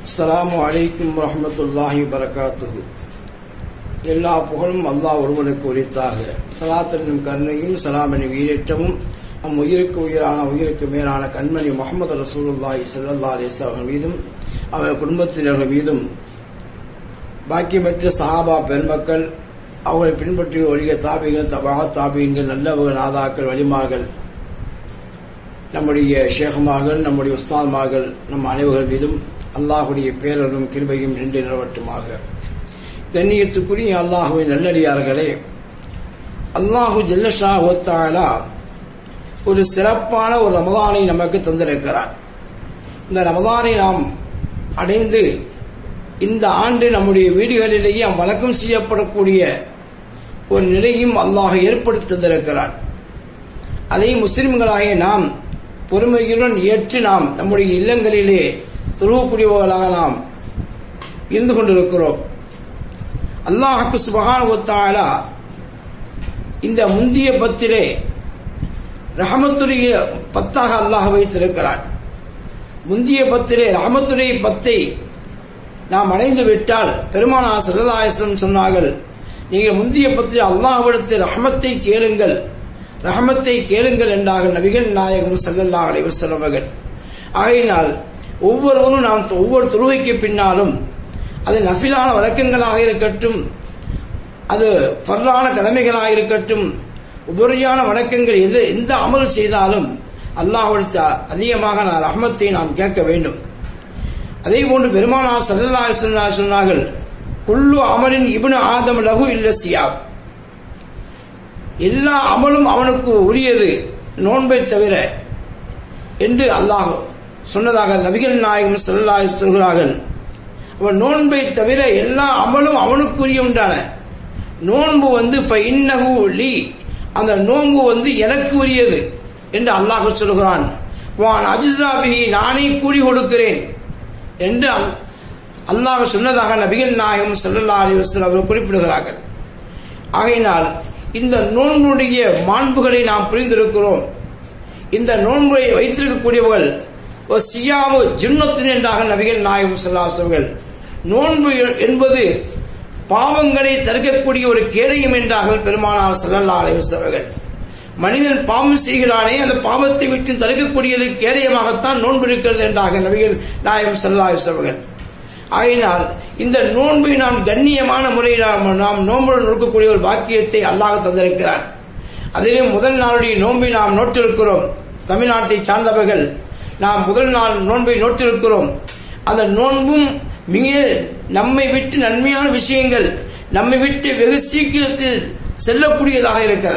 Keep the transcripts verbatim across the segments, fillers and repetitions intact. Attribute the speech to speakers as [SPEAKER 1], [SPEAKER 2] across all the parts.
[SPEAKER 1] அஸ்ஸலாமு அலைக்கும் வரஹ்மத்துல்லாஹி வபரகாத்துஹு. எல்லா புகழும் அல்லாஹ் ஒருவனுக்கு உரித்தாக. ஸலாத்தனும் கருணையும் சலாமனும் ஈரேற்றமும் நம் உயிருக்கு உயிரான உயிருக்கு மேலான கண்மணி முஹம்மது ரசூலுல்லாஹி ஸல்லல்லாஹு அலைஹி வஸல்லம் மீதும் அவர் குடும்பத்தினர்கள் மீதும் பாக்கியமற்ற சஹாபா பெருமக்கள், அவர்களை பின்பற்றி ஒழிய தாபிகள், தபா தாபியங்கள், நல்லவர்கள், நாதாக்கள், வலிமார்கள், நம்முடைய ஷேகுமார்கள், நம்முடைய உஸ்தாத்மார்கள், நம் அனைவர்கள் மீதும் அல்லாஹுடைய பேரரும் கிருபையும் நின்று நிலவட்டுமாக. கண்ணியத்துக்குரிய அல்லாஹுவின் நல்லடியார்களே, அல்லாஹு ஜல்லஷாஹு வ தஆலா ஒரு சிறப்பான ஒரு ரமதானை நமக்கு தந்திருக்கிறார். இந்த ரமதானை நாம் அடைந்து இந்த ஆண்டு நம்முடைய வீடுகளிலேயே வழக்கம் செய்யப்படக்கூடிய ஒரு நிலையும் அல்லாஹ் ஏற்படுத்தி தந்திருக்கிறார். அதை முஸ்லிம்களாகிய நாம் பொறுமையுடன் ஏற்று நாம் நம்முடைய இல்லங்களிலே தொழுவக்கூடியவர்களாக நாம் இருந்து கொண்டிருக்கிறோம். அல்லாஹ்வுக்கு சுப்ஹானஹு வ தஆலா இந்த முந்திய பத்திலே ரஹமத்துடைய பத்தாக அல்லாஹ் வைத்திருக்கிறார். முந்திய பத்திலே ரஹமத்துடைய பத்தை நாம் அடைந்து விட்டால் பெருமானார் ஸல்லல்லாஹு அலைஹி வஸல்லம் சொன்னார்கள், நீங்கள் முந்திய பத்திலே அல்லாஹ்விடத்தில் ரஹமத்தை கேளுங்கள், ரஹமத்தை கேளுங்கள் என்றார்கள் நபிகள் நாயகம் ஸல்லல்லாஹு அலைஹி வஸல்லம் அவர்கள். ஆகையினால் ஒவ்வொருவரும் நாம் ஒவ்வொரு தொழுகைக்கு பின்னாலும் அது நஃபிலான வழக்கங்களாக இருக்கட்டும், அது ஃபர்லான கடமைகளாக இருக்கட்டும், உபரியான வணக்கங்கள் எது எந்த அமல் செய்தாலும் அல்லாஹ்விடத்தில் அதிகமாக நான் ரஹமத்தை நாம் கேட்க வேண்டும். அதே போன்று பெருமானார் ஸல்லல்லாஹு அலைஹி வஸல்லம் சொன்னார்கள், குல்லு அமலின் இப்னு ஆதம் லஹு இல்ல சியாம், எல்லா அமலும் அவனுக்கு உரியது நோன்பை தவிர என்று அல்லாஹ் சொன்னதாக நபிகள் நாயகம் ஸல்லல்லாஹு அலைஹி வஸல்லம் சொல்கிறார்கள். அவன் நோன்பை தவிர எல்லா அமலும் அவனுக்குரிய உண்டான நோன்பு வந்து ஃபஇன்னஹு லி, அந்த நோன்பு வந்து எனக்கு உரியது என்று அல்லாஹ் சொல்கிறான். வான் அஜ்ஸாபிஹி, நானே கூலி கொடுக்கிறேன் என்று அல்லாஹ் சொன்னதாக நபிகள் நாயகம் ஸல்லல்லாஹு அலைஹி வஸல்லம் அவர்கள் குறிப்பிடுகிறார்கள். ஆகையினால் இந்த நோன்புடைய மாண்புகளை நாம் புரிந்திருக்கிறோம். இந்த நோன்பை வைத்திருக்கக்கூடியவர்கள் சியாமு ஜுன்னத்தின் என்றாக நபிகள் நாயகம் ஸல்லல்லாஹு அலைஹி வஸல்லம் நோன்பு என்பது பாவங்களை தடுக்கக்கூடிய ஒரு கேடயம் என்றார்கள் பெருமானார் ஸல்லல்லாஹு அலைஹி வஸல்லம். மனிதன் பாவம் செய்கிறானே, அந்த பாவத்தை விட்டு தடுக்கக்கூடியது கேடயமாகத்தான் நோன்பு இருக்கிறது என்றாக நபிகள் நாயகம் ஸல்லல்லாஹு அலைஹி வஸல்லம். ஆகையினால் இந்த நோன்பை நாம் கண்ணியமான முறையில் நாம் நோன்புடன் நோக்கக்கூடிய ஒரு பாக்கியத்தை அல்லாஹ் தந்திருக்கிறார். அதிலே முதல் நாளுடைய நோன்பை நாம் நோட்டிருக்கிறோம். தமிழ்நாட்டை சார்ந்தவர்கள் நாம் முதல் நாள் நோன்பை நோட்டிருக்கிறோம். அந்த நோன்பும் மிக நம்மை விட்டு நன்மையான விஷயங்கள் நம்மை விட்டு வெகு சீக்கிரத்தில் செல்லக்கூடியதாக இருக்கிறது.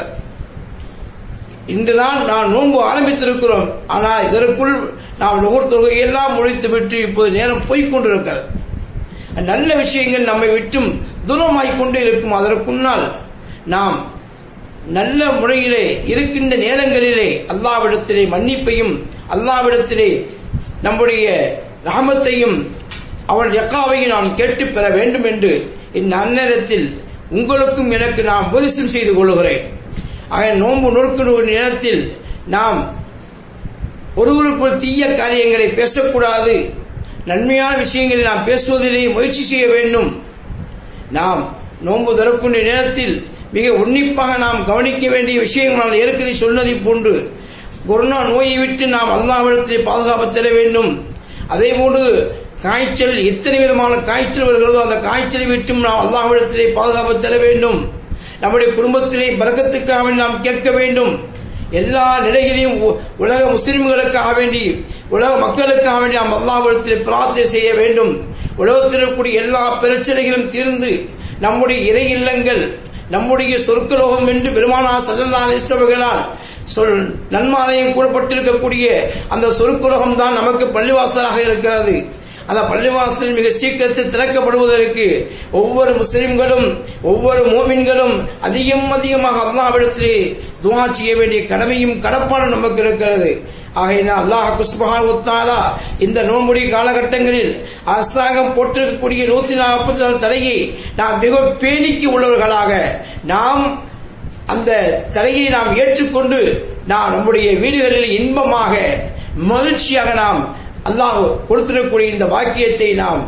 [SPEAKER 1] இன்றுதான் நாம் நோன்பு ஆரம்பித்திருக்கிறோம். ஆனால் இதற்குள் நாம் நுகர் தொகையெல்லாம் முடித்து விட்டு இப்போது நேரம் போய்கொண்டிருக்கிறது. நல்ல விஷயங்கள் நம்மை விட்டும் தூரமாய்க் கொண்டு இருக்கும். அதற்குன்னால் நாம் நல்ல முறையிலே இருக்கின்ற நேரங்களிலே அல்லாஹ்விடத்திலே மன்னிப்பையும் அல்லாஹ்விடத்திலே நம்முடைய ரஹமத்தையும் அவள் யக்காவையும் நாம் கேட்டு பெற வேண்டும் என்று இந்த அந்நேரத்தில் உங்களுக்கும் எனக்கு நாம் உபதேசம் செய்து கொள்கிறேன். ஆக நோன்பு நோக்கிற ஒரு நேரத்தில் நாம் ஒருவருக்குள் தீய காரியங்களை பேசக்கூடாது. நன்மையான விஷயங்களை நாம் பேசுவதிலேயே முயற்சி செய்ய வேண்டும். நாம் நோன்பு தரக்கூடிய நேரத்தில் மிக உன்னிப்பாக நாம் கவனிக்க வேண்டிய விஷயங்கள் நான் ஏற்கனவே சொன்னதை போன்று கொரோனா நோயை விட்டு நாம் அல்லாஹ்விடத்திலே பாதுகாப்பு தர வேண்டும். அதே போன்று காய்ச்சல், எத்தனை விதமான காய்ச்சல் வருகிறதோ அந்த காய்ச்சலை விட்டும் நாம் அல்லாஹ்விடத்திலே பாதுகாப்பு தர வேண்டும். நம்முடைய குடும்பத்திலே பரக்கத்துக்காக நாம் கேட்க வேண்டும். எல்லா நிலைகளையும் உலக முஸ்லிம்களுக்காக வேண்டி, உலக மக்களுக்காக வேண்டி நாம் அல்லாஹ்விடத்திலே பிரார்த்தனை செய்ய வேண்டும். உலகத்தில் இருக்கக்கூடிய எல்லா பிரச்சனைகளும் தீர்ந்து நம்முடைய இறை இல்லங்கள், நம்முடைய சொர்க்கலோகம் என்று பெருமானார் ஸல்லல்லாஹு அலைஹி வஸல்லம் சொல் நன்மாலயம் கூறப்பட்டிருக்கக்கூடிய அந்த சொர்க்கலோகம் தான் நமக்கு பள்ளிவாசலாக இருக்கிறது. அந்த பள்ளிவாசல் மிக சீக்கிரத்தில் திறக்கப்படுவதற்கு ஒவ்வொரு முஸ்லிம்களும் ஒவ்வொரு மோமின்களும் அதிகம் அதிகமாக அல்லாஹ்விடத்திலே துஆ செய்ய வேண்டிய கடமையும் கடப்பாடும் நமக்கு இருக்கிறது. ஆகையினால் அல்லாஹ் சுப்ஹானஹு வ தஆலா இந்த நோன்புடைய காலகட்டங்களில் அரசாங்கம் போட்டிருக்கக்கூடிய நூத்தி நாற்பத்தி நாலு தடையை நாம் மிக பேணிக்கு உள்ளவர்களாக நாம் அந்த தடையை நாம் ஏற்றுக்கொண்டு நாம் நம்முடைய வீடுகளில் இன்பமாக மகிழ்ச்சியாக நாம் அல்லாஹ் கொடுத்திருக்கக்கூடிய இந்த பாக்கியத்தை நாம்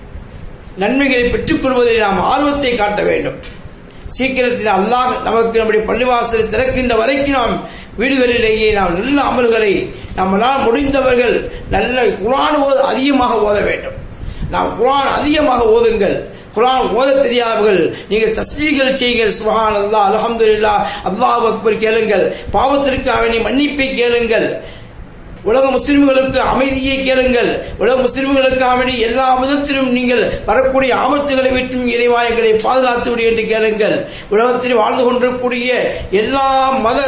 [SPEAKER 1] நன்மைகளை பெற்றுக் கொள்வதில் நாம் ஆர்வத்தை காட்ட வேண்டும். சீக்கிரத்தில் அல்லாஹ் நமக்கு நம்முடைய பள்ளிவாசலை திறக்கின்ற வரைக்கும் நாம் வீடுகளிலேயே நாம் நல்ல அமல்களை நம்மளால் முடிந்தவர்கள் நல்ல குர்ஆன் அதிகமாக ஓத வேண்டும். நாம் குர்ஆன் அதிகமாக ஓதுங்கள். குர்ஆன் ஓத தெரியாதவர்கள் நீங்கள் தஸ்பீஹ்கள் செய்யுங்கள். சுப்ஹானல்லாஹ், அல்ஹம்துலில்லாஹ், அல்லாஹு அக்பர் கேளுங்கள். பாவத்திற்காக வேண்டி மன்னிப்பை கேளுங்கள். உலக முஸ்லிம்களுக்கு அமைதியை கேளுங்கள். உலக முஸ்லிம்களுக்காக வேண்டி எல்லா விதத்திலும் நீங்கள் வரக்கூடிய ஆபத்துகளை விட்டும் இறைவா எங்களை பாதுகாத்து விடு என்று கேளுங்கள். உலகத்தில் வாழ்ந்து கொண்டிருக்கக்கூடிய எல்லா மத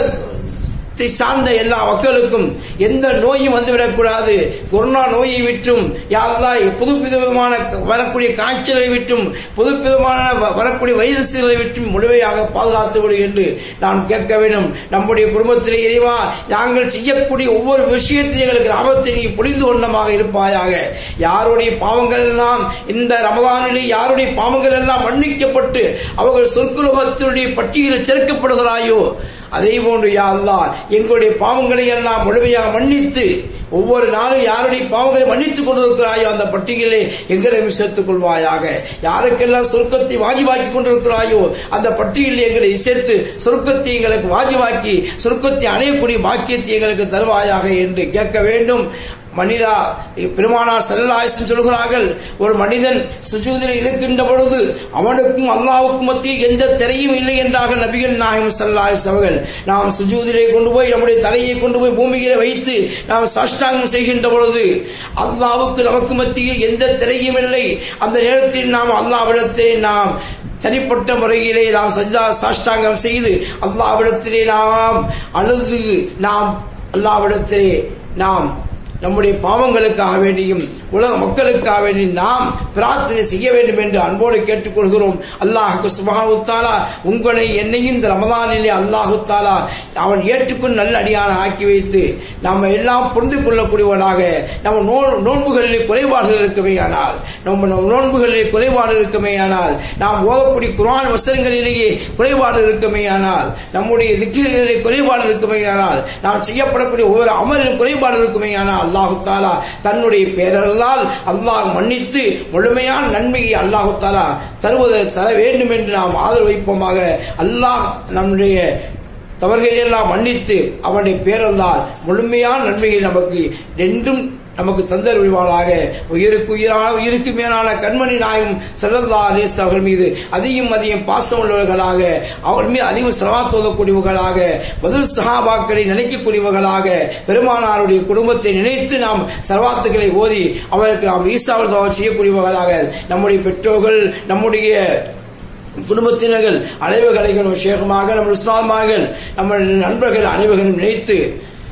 [SPEAKER 1] சார்ந்த எல்லா மக்களுக்கும் எந்த நோயும் வந்துவிடக்கூடாது. கொரோனா நோயை விட்டும் யா அல்லாஹ் புது விதமான வரக்கூடிய காய்ச்சலை விட்டும் புது விதமான வரக்கூடிய வைரஸ்களை விட்டும் முழுமையாக பாதுகாத்து விடு என்று நாம் கேட்க வேண்டும். நம்முடைய குடும்பத்திலே இறைவா நாங்கள் செய்யக்கூடிய ஒவ்வொரு விஷயத்திலும் எங்களுக்கு ஆபத்தை நீ புரிந்து கொண்டமாக இருப்பாயாக. யாருடைய பாவங்கள் எல்லாம் இந்த ரமதானிலே யாருடைய பாவங்கள் எல்லாம் மன்னிக்கப்பட்டு அவர்கள் சொர்க்கலோகத்தினுடைய பட்டியலில் சேர்க்கப்படுகிறாயோ அதே போன்று யா அல்லாஹ் எங்களுடைய பாவங்களை எல்லாம் முழுமையாக மன்னித்து ஒவ்வொரு நாளும் யாருடைய பாவங்களை மன்னித்துக் கொண்டிருக்கிறாயோ அந்த பட்டியலை எங்களையும் சேர்த்துக் கொள்வாயாக. யாருக்கெல்லாம் சொர்க்கத்தை வாஜிபாக்கி கொண்டிருக்கிறாயோ அந்த பட்டியலில் எங்களை சேர்த்து சொர்க்கத்தை எங்களுக்கு வாஜிபாக்கி சொர்க்கத்தை அடையக்கூடிய பாக்கியத்தை எங்களுக்கு தருவாயாக என்று கேட்க வேண்டும். மனிதா பெருமானார் ஸல்லல்லாஹு அலைஹி வஸல்லம் சொல்கிறார்கள், ஒரு மனிதன் சுஜூதில் இருக்கின்ற பொழுது அவனுக்கும் அல்லாஹ்வுக்கும் மத்தியில் எந்த திரையும் இல்லை என்றார்கள் நபிகள் நாயகம் ஸல்லல்லாஹு அலைஹி வஸல்லம் அவர்கள். நாம் சுஜூதிலே கொண்டு போய் நம்முடைய தலையை கொண்டு போய் பூமியிலே வைத்து நாம் சாஷ்டாங்கம் செய்கின்ற பொழுது அல்லாஹ்வுக்கு நமக்கு மத்தியில் எந்த திரையும் இல்லை. அந்த நேரத்தில் நாம் அல்லாஹ்விடத்திலே நாம் தனிப்பட்ட முறையிலே நாம் சஜ்தா சாஷ்டாங்கம் செய்து அல்லாஹ்விடத்திலே நாம் அழுது நாம் அல்லாஹ்விடத்திலே நாம் நம்முடைய பாவங்களுக்காக வேண்டியும் உலக மக்களுக்காக வேண்டி நாம் பிரார்த்தனை செய்ய வேண்டும் என்று அன்போடு கேட்டுக்கொள்கிறோம். அல்லாஹ் சுப்ஹானஹு வ தஆலா உங்களை என்னையும் இந்த ரமதானிலே அல்லாஹ் தஆலா அவன் ஏற்றுக்கொண்டு நல்ல அடியான ஆக்கி வைத்து நம்ம எல்லாம் புரிந்து கொள்ளக்கூடியவனாக நம்ம நோன்புகளிலே குறைபாடுகள் இருக்குமேயானால் நம்ம நோன்புகளிலே குறைபாடு இருக்குமேயானால் நாம் ஓதக்கூடிய குர்ஆன் வசனங்களிலேயே குறைபாடு இருக்குமேயானால் நம்முடைய திக்ரிகளிலே குறைபாடு இருக்குமேயானால் நாம் செய்யப்படக்கூடிய ஒவ்வொரு அமலிலும் குறைபாடு இருக்குமேயானால் அல்லாஹ் தஆலா தன்னுடைய பேரல் அல்லாஹ் மன்னித்து முழுமையான நன்மையை அல்லாஹ் தஆலா தருவதை தர வேண்டும் என்று நாம் ஆதரவு வைப்போமாக. அல்லாஹ் நம்முடைய தவறுகளை எல்லாம் மன்னித்து அவனுடைய பேரல்லால் முழுமையான நன்மையை நமக்கு என்றும் நமக்கு தந்தருள்வாளாக. உயிருக்கு உயிரான உயிருக்கு மேலான கண்மணி நாயகம் ஸல்லல்லாஹு அலைஹி வஸல்லம் அவர்கள் மீது அதிகம் அதிகம் பாசம் உள்ளவர்களாக அவர் மீது அதிகம் ஸலவாத் ஓதக்கூடியவர்களாக பதில் சஹாபாக்களை நினைக்கக்கூடியவர்களாக பெருமானாருடைய குடும்பத்தை நினைத்து நாம் ஸலவாத்துகளை ஓதி அவருக்கு நாம் ஈசாவல் துஆ செய்யக்கூடியவர்களாக நம்முடைய பெற்றோர்கள் நம்முடைய குடும்பத்தினர்கள் அனைவர்களையும் ஷேகமாக நம்ம உஸ்தாத்மார்கள் நம்ம நண்பர்கள் அனைவர்களும் நினைத்து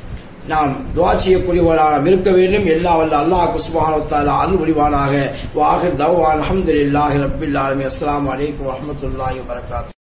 [SPEAKER 1] நாம் துஆ செய்யக்கூடியவர்களாக இருக்க வேண்டும். எல்லா வல்ல அல்லாஹ் சுப்ஹானஹு வ தஆலா அருள் புரிவானாக. வ ஆகிர் தஅவானா அல்ஹம்துலில்லாஹி ரப்பில் ஆலமீன். அஸ்ஸலாமு அலைக்கும் வ ரஹ்மத்துல்லாஹி வ பரகாத்துஹு.